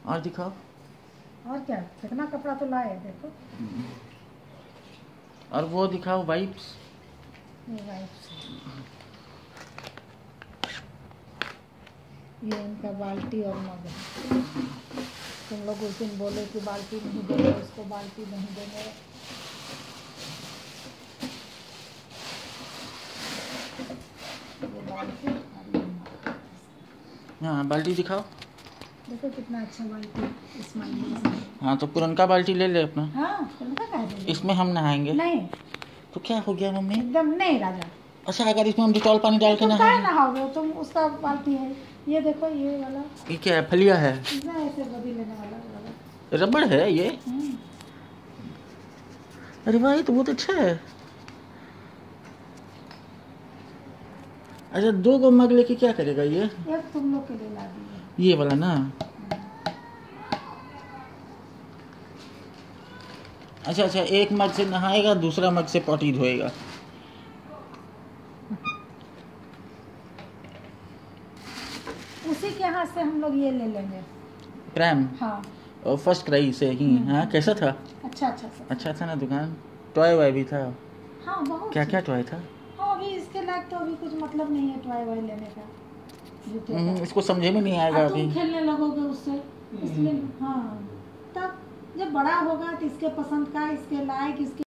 और दिखाओ। और क्या, कितना कपड़ा तो लाए देखो। और वो दिखाओ वाइप्स। ये वाइप्स, ये इनका बाल्टी और मग है। तुम लोग उस दिन बोले कि बाल्टी नहीं देंगे, उसको बाल्टी नहीं देंगे। ये बाल्टी और ये मग। हाँ बाल्टी दिखाओ। देखो कितना अच्छा बाल्टी स्माइली। हाँ तो पुरनका बाल्टी ले ले अपना। हाँ पुरनका कह दे, इसमें हम नहाएंगे। नहीं तो क्या हो गया मम्मी? एकदम नहीं राजा। अच्छा अगर इसमें हम डिटॉल पानी डाल के तुम क्या नहाएंगे? नहाओगे, तुम उसका बाल्टी है। ये देखो ये वाला, ये क्या है? फलिया है? इसमें ऐसे बदी लेने वाला। रबड़ है ये? अरे भाई तो बहुत अच्छा है। अच्छा 2 गो मग लेके क्या करेगा ये? एक तुम लोग के लिए ला दिए। ये वाला ना। अच्छा अच्छा, एक मग से नहाएगा, दूसरा मग से पॉटी धोएगा। उसी के यहाँ से हम लोग ये ले लेंगे। प्रैम? हाँ। और फर्स्ट क्राई से ही। हाँ कैसा था? अच्छा अच्छा सब। अच्छा था ना दुकान? टॉय वाय भी था? हाँ बहुत। क्या क्या टॉय था? हाँ अभी इसके लायक तो अभी कुछ मतलब नहीं है टॉय वाय लेने का। इसको समझे में नहीं आएगा अभी। तुम खेलने लगोगे उससे, इसलिए। हाँ तब जब बड़ा होगा तो इसके पसंद का, इसके लायक, इसके